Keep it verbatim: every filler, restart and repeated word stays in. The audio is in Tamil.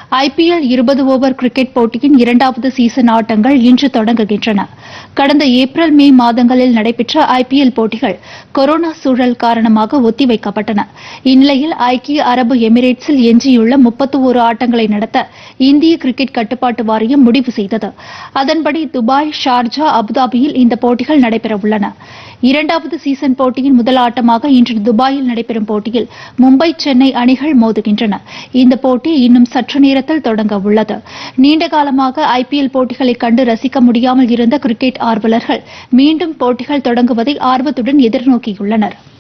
ஐபிஎல் இருபது ஓவர் கிரிக்கெட் போட்டியின் இரண்டாவது சீசன் ஆட்டங்கள் இன்று தொடங்குகின்றன. கடந்த ஏப்ரல் மே மாதங்களில் நடைபெற்ற ஐபிஎல் போட்டிகள் கொரோனா சூழல் காரணமாக ஒத்திவைக்கப்பட்டன. இந்நிலையில் ஐக்கிய அரபு எமிரேட்ஸில் எஞ்சியுள்ள முப்பத்தொரு ஆட்டங்களை நடத்த இந்திய கிரிக்கெட் கட்டுப்பாட்டு வாரியம் முடிவு செய்தது. அதன்படி துபாய், ஷார்ஜா, அபுதாபியில் இந்த போட்டிகள் நடைபெறவுள்ளன. இரண்டாவது சீசன் போட்டியின் முதல் ஆட்டமாக இன்று துபாயில் நடைபெறும் போட்டியில் மும்பை, சென்னை அணிகள் மோதுகின்றன. இந்த போட்டி இன்னும் சற்று நேரத்தில் தொடங்க உள்ளது. நீண்டகாலமாக ஐபிஎல் போட்டிகளை கண்டு ரசிக்க முடியாமல் இருந்த கிரிக்கெட் ஆர்வலர்கள் மீண்டும் போட்டிகள் தொடங்குவதை ஆர்வத்துடன் எதிர்நோக்கியுள்ளனர்.